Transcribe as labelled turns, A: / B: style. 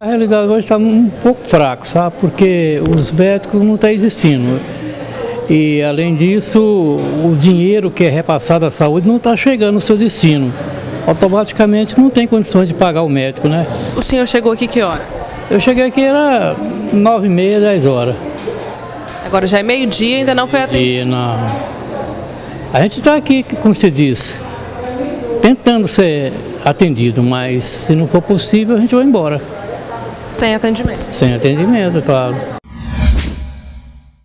A: A realidade hoje está um pouco fraco, sabe? Porque os médicos não estão existindo. E, além disso, o dinheiro que é repassado à saúde não está chegando no seu destino. Automaticamente não tem condições de pagar o médico, né?
B: O senhor chegou aqui que hora?
A: Eu cheguei aqui, era 9h30, 10 horas.
B: Agora já é meio-dia e ainda não foi atendido.
A: E não. A gente está aqui, como se diz, tentando ser atendido, mas se não for possível, a gente vai embora.
B: Sem atendimento.
A: Sem atendimento, claro.